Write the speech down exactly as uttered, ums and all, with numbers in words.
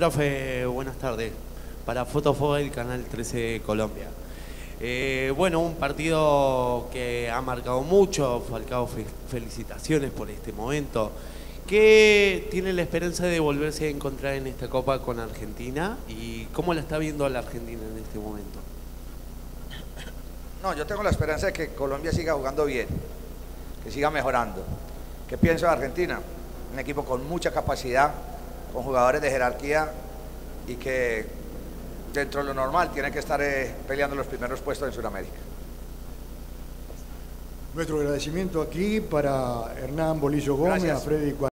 Profe, buenas tardes. Para Fotofo del Canal trece Colombia. Eh, bueno, un partido que ha marcado mucho. Falcao, fe felicitaciones por este momento. ¿Qué tiene la esperanza de volverse a encontrar en esta Copa con Argentina? ¿Y cómo la está viendo la Argentina en este momento? No, yo tengo la esperanza de que Colombia siga jugando bien, que siga mejorando. ¿Qué pienso de Argentina? Un equipo con mucha capacidad, con jugadores de jerarquía y que dentro de lo normal tiene que estar eh, peleando los primeros puestos en Sudamérica. Nuestro agradecimiento aquí para Hernán Bolillo Gómez, Gracias. a Freddy